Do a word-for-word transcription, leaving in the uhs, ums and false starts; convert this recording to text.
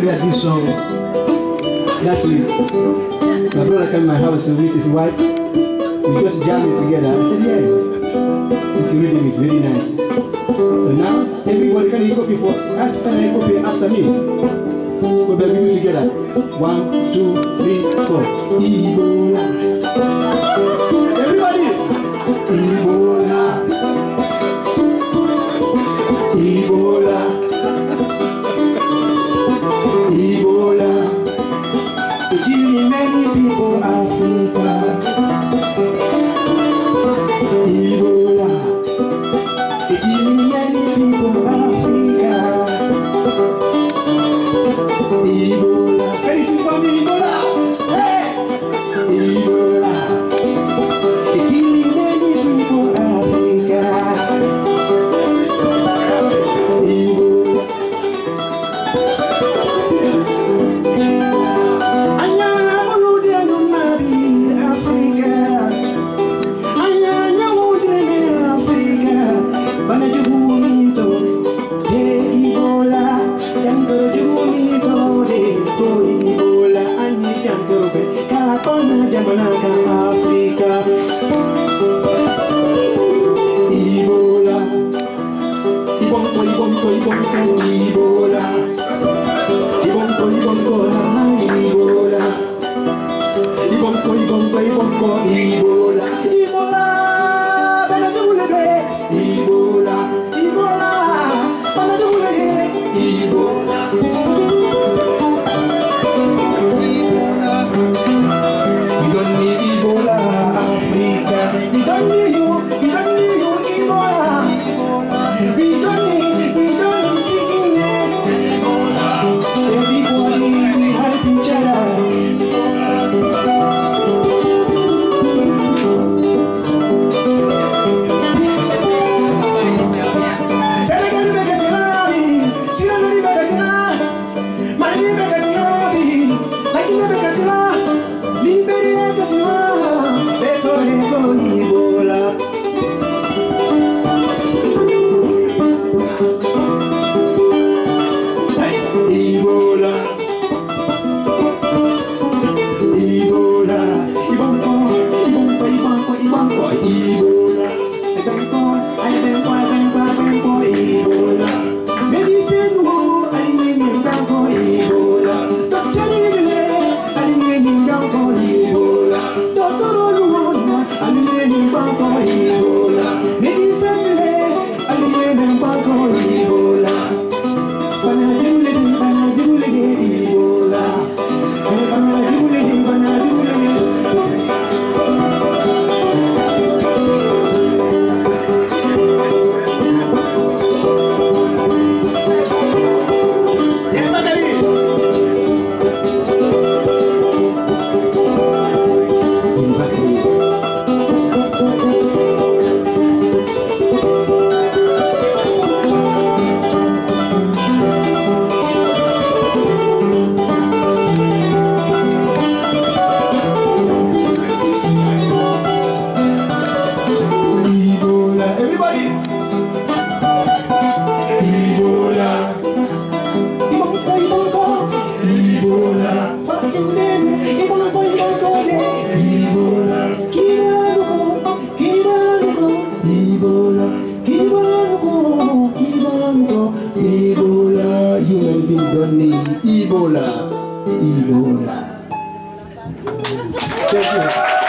create this song last week. My brother came to my house with his wife. We just jammed it together. I said, yeah, this rhythm is very nice. But now, everybody can you copy for after I copy after me. We'll be able to together. One, two, three, four. Ebola. Everybody. Ebola. Ebola. Ebola. Killing many people, Africa. Ebola. Killing many people, Africa. Ebola. Can you sing for me, Ebola? Hey! Ebola. Killing many people, Africa. Ebola. Africa. Ebola. Ibonko, ibonko, ibonko, Ebola. Ibonko, ibonko, Ebola. Ibonko, ibonko, ibonko, Ebola. Ebola. Banadulebe. Ebola. Ebola. Banadulebe. Ebola. Africa, we don't need you, we don't need you, Ebola. We don't need, we don't need sickness. Everybody, we help each other. Senegal, we make a tsunami. Sierra Leone, we make a tsunami. Mali, we make a tsunami. Haiti, we make a tsunami. Liberia, we make a tsunami. Ebola. Ebola. Ebola. Ibonko, ibonko, ibonko, ibonko, Ebola. Ibonko, ibonko, ibonko, ibonko, Ebola. Maybe friend who I didn't go Ebola. Doctor Nile, I didn't go Ebola. Doctor Ebola, maybe family, I didn't go Ebola. Banadule, banadule, Ebola. Banadule, banadule. Yes, Magari. Ebola, human being don't need Ebola, Ebola. Thank you.